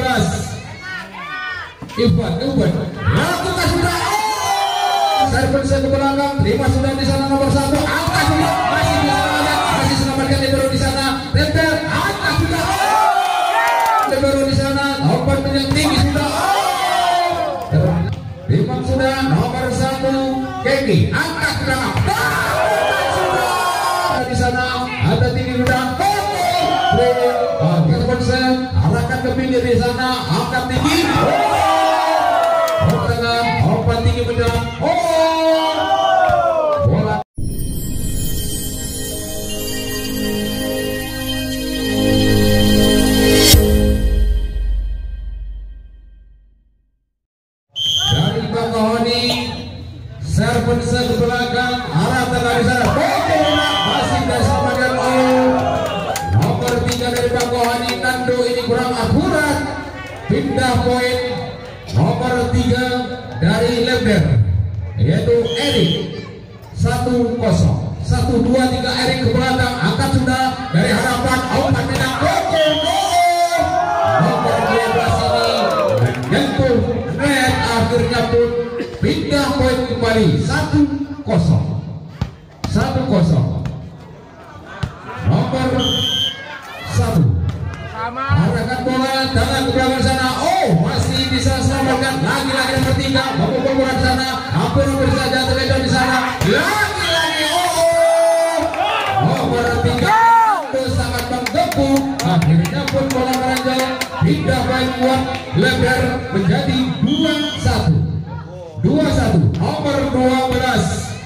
Ivan lakukan sudah. Servis ke belakang, terima sudah di sana nomor 1. Angkat sudah, masih selamatkan libero di sana. Tempel, angkat sudah. Libero di sana, umpan yang tinggi sudah. Terima sudah nomor 1. Keki, angkat sudah. Sudah di sana ada tinggi sudah. Arahkan ke pinggir di sana, angkat tinggi. Umpan tinggi menjelang. Bola. Dari Bakahoni, servis ke belakang, arah tengah di sana. Masih diselamatkan oleh nomor 3 dari Bakahoni. Nando ini kurang akurat. Pindah poin nomor 3 dari Lember, yaitu Erik. 1-0. 1, 2, 3 Erik ke belakang, angkat sudah dari harapan. Umpan menang nomor 12 ini menyentuh net, akhirnya pun pindah poin kembali. 1-0. Nomor 1 arahkan bola tangan ke belakang sana. Masih bisa selamatkan. Lagi-lagi nomor 3 memukul bola di sana. Hampir saja terlepas di sana. Lagi-lagi nomor 3 itu sangat menggempur. Akhirnya pun bola meranjang. Pindah baik kuat lebar menjadi 2-1. Nomor 12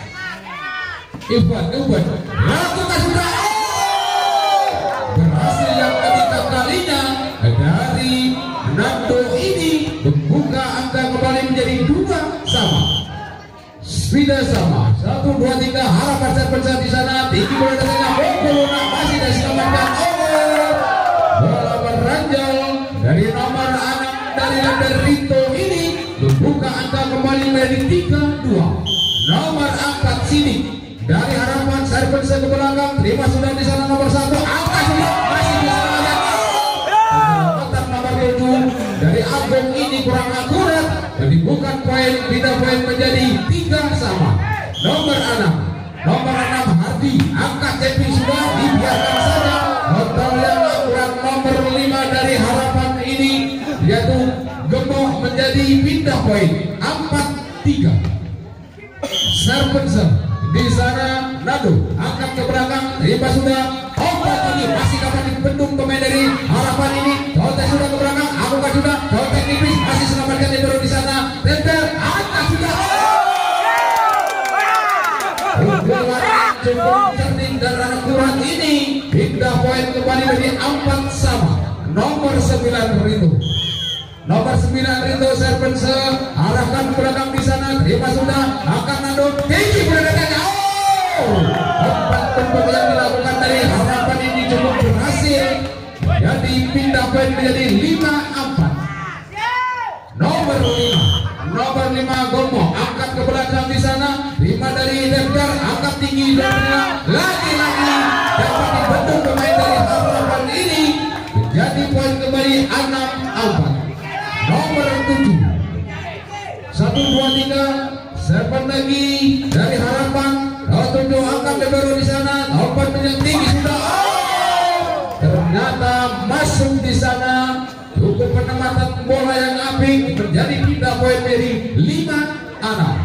Ivan lakukan sudah. Berhasil yang ketiga kalinya dari Nando ini membuka angka kembali menjadi 2 sama. Sudah sama. 1, 2, 3 harapan servis di sana. Tinggi bola di tengah. Masih diselamatkan bola meranjal dari nomor 6 dari Lember Rito ini membuka angka kembali menjadi 3-2. Nomor 4 Sidik dari harapan servis ke belakang. Terima sudah di sana nomor 1. Angkat sudah, masih diselamatkan. Nomor 7 dari Agung ini kurang akurat dan dibuka poin, pindah poin menjadi 3 sama. Nomor 6 Hardi, angkat cepi sudah, dibiarkan saja. Hotel yang akurat nomor 5 dari harapan ini yaitu Gemuk menjadi pindah poin 4-3. Servis di sana Nado, angkat ke belakang, terima sudah. Umpan tinggi masih dapat dibendung pemain dari harapan ini. Contek sudah ke belakang, Agung sudah. Contek tipis masih selamatkan libero di sana. Tempel, angkat sudah. Cukup cerdik dan akurat ini. Pindah poin kembali menjadi 4 sama. Nomor 9 Rito. Nomor 9 Rito servis arahkan ke belakang di sana. Terima sudah. Akan Nando tinggi berdekat. Umpan tembak yang dilakukan dari harapan ini cukup berhasil. Jadi pindah poin menjadi 5-4. Nomor 5 Gomo angkat ke belakang di sana. 5 dari Lember angkat tinggi dan lagi-lagi dapat dibentuk pemain dari harapan ini menjadi poin kembali 6-4. Nomor 7 1, 2, 3 serban lagi dari harapan. Tujuh angkat libero di sana. Umpan yang tinggi sudah. Ternyata masuk di sana. Cukup penempatan bola yang apik menjadi pindah poin dari 5-6.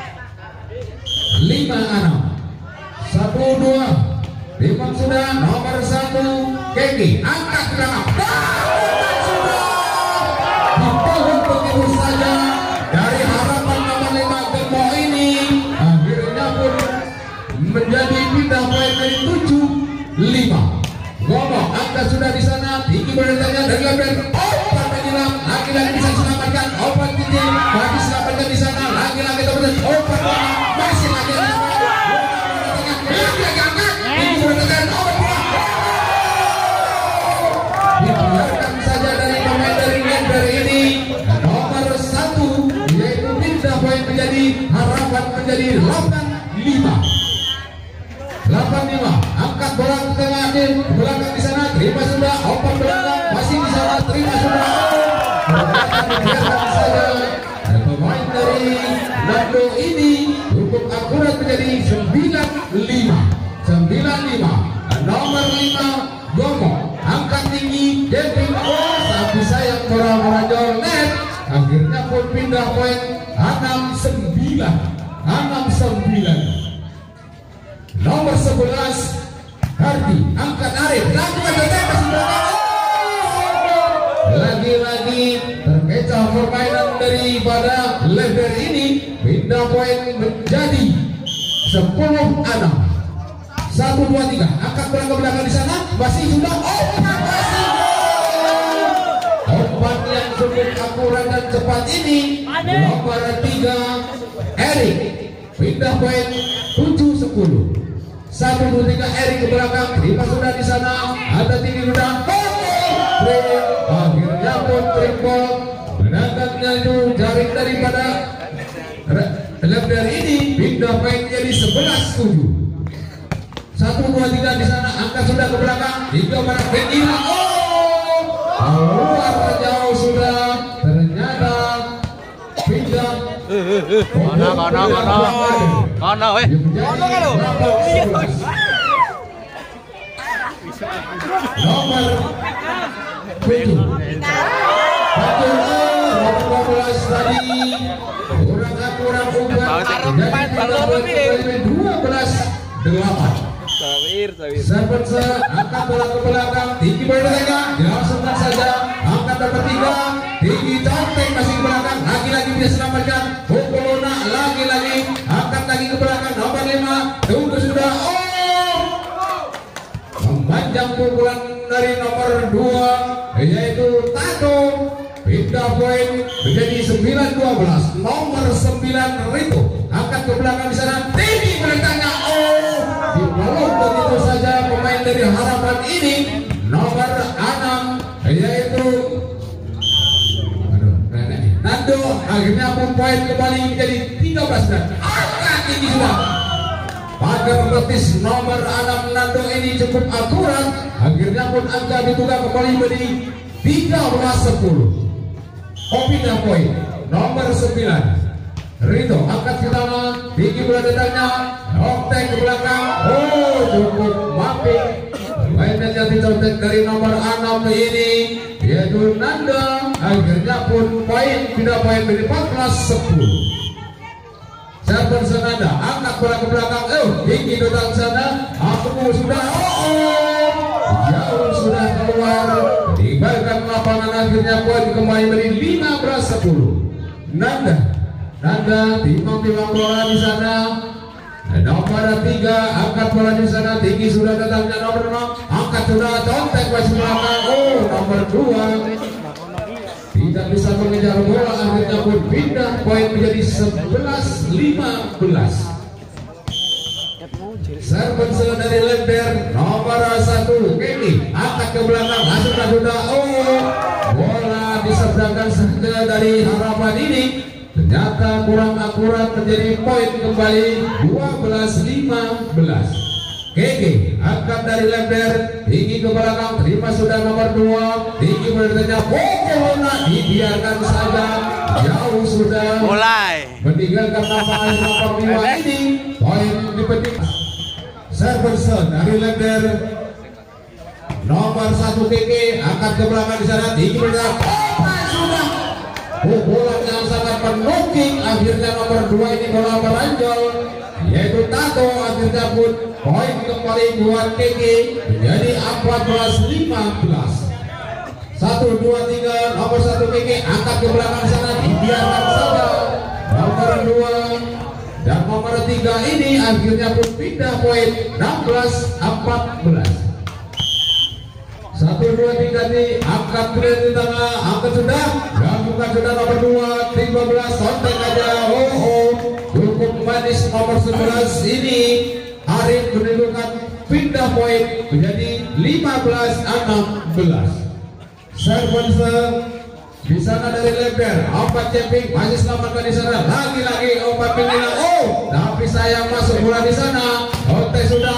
1, 2 Timang sudah nomor 1 Keki angkat ke belakang. Sudah dipohon begitu saja dari harapan nomor 5 Gemo ini. Akhirnya pun menjadi pindah poin dari 7-5. Ngomong angkat sudah di sana. Tinggi berdekatnya dari Lember. Umpan menyilang lagi-lagi bisa diselamatkan. Umpan tinggi lagi diselamatkan di sana. Lagi-lagi teman-teman. Umpan masih lagi angkat. Tinggi berdekatnya. Dibiarkan saja dari pemain dari Lember ini. Nomor 1 yaitu pindah poin menjadi harapan menjadi 8-5. Angkat bola ke tengah belakang di sana. Terima sudah. Umpan belakang masih di sana. Terima sudah. biarkan saja. Pemain dari Nando ini cukup akurat menjadi 95. Nomor 5 Gomo angkat tinggi Devin, tapi sayang bola merajol net. Akhirnya pun pindah poin 69. Nomor 11 Hardi angkat Arif, lakukan tembak lagi-lagi terkecoh permainan daripada level ini. Pindah poin menjadi 10-6. 1, 2, 3 angkat bola ke belakang di sana, masih sudah umpan yang cukup akurat dan cepat ini. Nomor 3 Erik, pindah poin 7-10. 1, 2, 3 Erik ke belakang, terima sudah di sana, ada tinggi sudah. Akhirnya pun triple, menangkapnya itu jaring daripada level ini. Pindah poin menjadi 11-7. 1, 2, 3 di sana, angkat sudah ke belakang, 3 pada Benila. Keluar jauh sudah, ternyata pindah. Mana weh? Nomor 7 tadi kurang umpan, jadi 12-8. Serpensa angkat bola ke belakang, tinggi bola tengah, dilangsungkan saja, angkat dapat 3, tinggi contek masih ke belakang, lagi-lagi bisa selamatkan, Pukulona lagi-lagi, angkat lagi ke belakang, nomor 5, tunggu sudah, memanjang pukulan dari nomor 2, yaitu Tato, pindah poin menjadi 9-12, nomor 9 Rito, angkat ke belakang di sana, tinggi bertanya, dibalok begitu saja pemain dari Harapan ini, nomor 6 yaitu Nando. Akhirnya pun poin kembali menjadi 13 dan angkat ini sudah pagar betis nomor 6 Nando ini cukup akurat. Akhirnya pun angka dibuka kembali menjadi 13-10. Pindah poin nomor 9 Rito angkat ke tangan, tinggi bola datangnya, contek ke belakang, cukup mamping. Mainnya jadi contek dari nomor 6 ini, yaitu Nanda. Akhirnya pun poin, pindah poin menjadi 14-10. Serban Senada angkat bola ke belakang, tinggi datang sana, aku sudah, jauh sudah keluar, tinggalkan lapangan. Akhirnya poin kembali menjadi 15-10. Nanda timbang-timbang bola di sana. Nomor 3 angkat bola di sana, tinggi sudah datangnya nomor 6, angkat sudah, contek masih belakang. Nomor 2 tidak bisa mengejar bola, akhirnya pun pindah poin menjadi 11-15. Serban dari Lember nomor 1 Kenny angkat ke belakang, sudah bola diseberangkan saja dari Harapan ini. Ternyata kurang akurat menjadi poin kembali 12-15. Gege angkat dari Lember, tinggi ke belakang, terima sudah nomor 2, tinggi bertanya Pokoknya dibiarkan saja, jauh sudah mulai meninggalkan lapangan nomor 5 ini. Poin dipetik Serverson dari Lember nomor 1 Gege angkat ke belakang di sana, tinggi bertanya sudah pukulan yang sangat menukik. Akhirnya nomor 2 ini bola meranjol, yaitu Tato. Akhirnya pun poin kembali buat Keke menjadi 14-15. 1, 2, 3 nomor 1 Keke angkat ke belakang sana, dibiarkan saja nomor 2 dan nomor 3 ini. Akhirnya pun pindah poin 16-14. 1, 2, 3 di angkat di tengah, angkat sudah, lakukan sudah nomor 2, 15, sontek aja, cukup manis nomor 11 ini. Arif menunjukkan pindah poin menjadi 15-16. Serban di sana dari Lember, umpan jumping masih selamatkan di sana, lagi-lagi umpan pilihan, tapi sayang masuk bola di sana, sudah,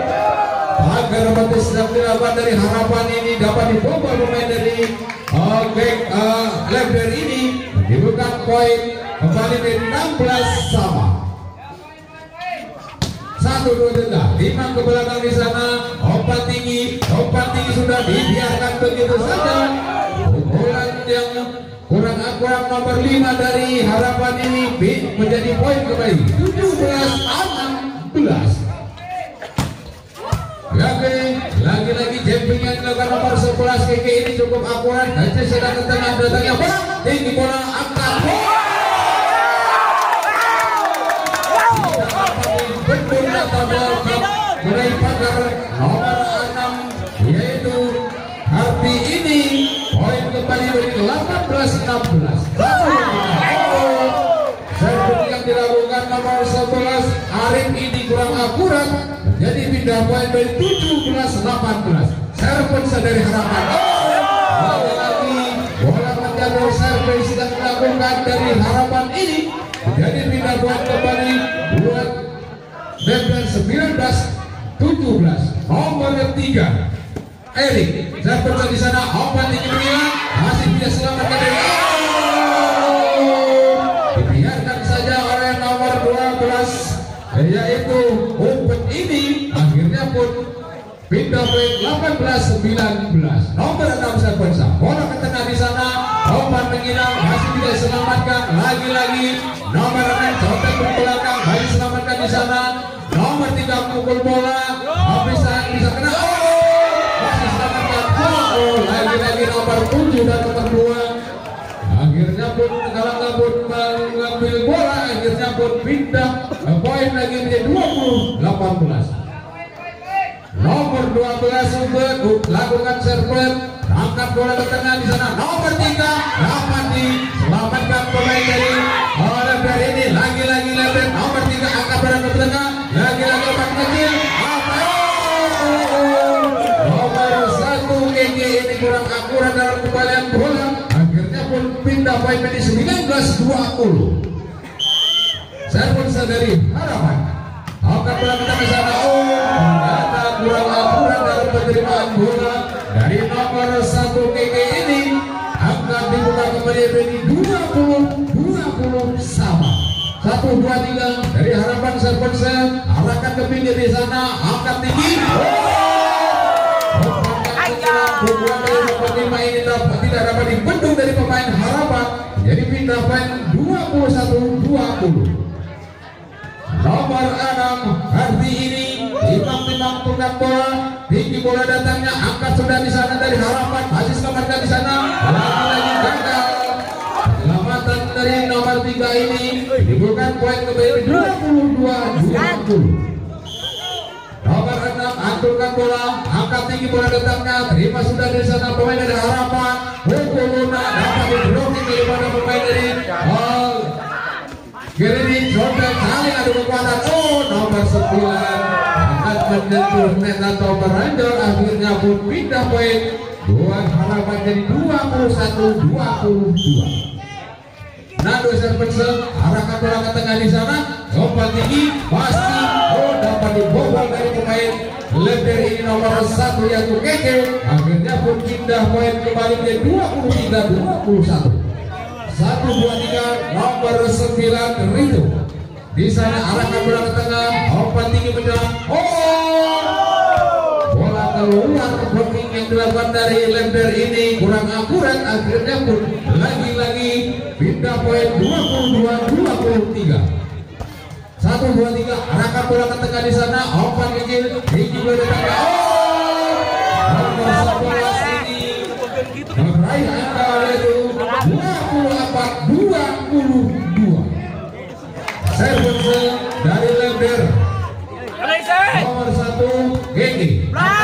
agar betis dan dilakukan dari Harapan ini dapat dibobol pemain dari lebar ini menimbulkan poin kembali dari 16 sama. 1-2 tengah, 5 ke belakang di sana. Umpan tinggi sudah dibiarkan begitu saja. Pukulan yang kurang akurat nomor 5 dari Harapan ini menjadi poin kembali 17-16. Lagi-lagi jumping yang dilakukan nomor 11 KK ini cukup akurat. Hanya sedang ke tengah, datangnya bola tinggi, bola angkat mulai pagar nomor 6 yaitu Harti ini poin kembali dari 18-16. Servis yang dilakukan nomor 11 Arif ini kurang akurat menjadi pindah poin dari 17-18. Servis dari Harapan. Lagi bola menjatuh, servis yang dilakukan dari Harapan ini menjadi pindah poin kembali buat lebar 19-17. Nomor 3 Erik, servis di sana, umpan tinggi menghilang, masih tidak selamatkan dari dibiarkan saja oleh nomor 12 yaitu umpan ini akhirnya pun pindah poin 18-19. Nomor 6 servis, bola ke tengah di sana, umpan menghilang, masih tidak selamatkan. Lagi-lagi nomor 6 coba ke belakang, masih selamatkan di sana. Nomor 3 pukul bola, bisa kena. Masih selamatkan. Lagi-lagi nomor 7 dan nomor 2 akhirnya pun kalau pun mengambil bola, akhirnya pun pindah poin lagi menjadi 20-18. Nomor 12 Ubed lakukan server, angkat bola ke tengah di sana. Nomor 3 dapat diselamatkan pemain dari lebar ini. Lagi-lagi lebar nomor 3 angkat bola ke tengah, lagi-lagi umpan kecil. Nomor 1 KG ini kurang akurat dalam kembalian bola, akhirnya pun pindah poin menjadi 19-20. Servis dari Harapan, angkat bola ke tengah sana. Ternyata kurang akurat dalam penerimaan bola dari nomor 1 KG ini. Angkat dibuka kembali menjadi 20-20 sama. 1-2-3 dari Harapan servis, arahkan ke pinggir di sana, angkat tinggi. Pukulan dari nomor 5 ini tidak dapat dibendung dari pemain Harapan, jadi pindah poin 21-20. Nomor 6 Harti ini timbang-timbang tunggang bola, tinggi bola datangnya, angkat sudah di sana dari Harapan, masih selamatkan di sana, lagi-lagi gagal. Selamatan dari nomor 3 ini menimbulkan poin kembali 22-20. Nomor 6 aturkan bola, angkat tinggi bola datangnya, terima sudah dari sana pemain dari Harapan. Pukul Luna dapat di-blocking daripada pemain dari Gerini. Coba saling adu kekuatan. Nomor 9 akan menyentuh net atau berandor, akhirnya pun pindah poin buat Harapan jadi 21-22. Nando servis, arahkan bola ke tengah di sana, umpan tinggi pasti dapat dibobol dari pemain lebar ini nomor 1 yaitu Keke. Akhirnya pun pindah poin kembali menjadi 23-21. 1-2-3 nomor 9 Rito. Di sana arahkan bola ke tengah, umpan tinggi menyerang. Bola keluar blocking yang dilakukan dari lebar ini kurang akurat, akhirnya pun lagi-lagi pindah poin 22-23. 1-2-3 arahkan bola ke tengah di sana, umpan kecil tinggi bola datangnya. Nomor 11 ini meraih angka yaitu 24-22. Servis dari lebar nomor 1 Gigi.